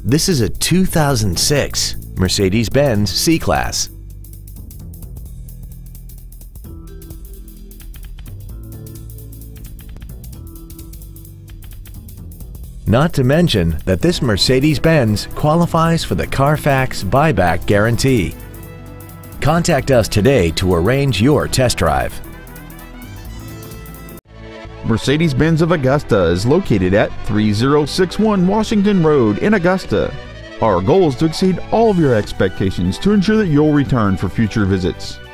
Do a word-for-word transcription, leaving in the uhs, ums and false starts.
This is a two thousand six Mercedes-Benz C Class. Not to mention that this Mercedes-Benz qualifies for the Carfax buyback guarantee. Contact us today to arrange your test drive. Mercedes-Benz of Augusta is located at three oh six one Washington Road in Augusta. Our goal is to exceed all of your expectations to ensure that you'll return for future visits.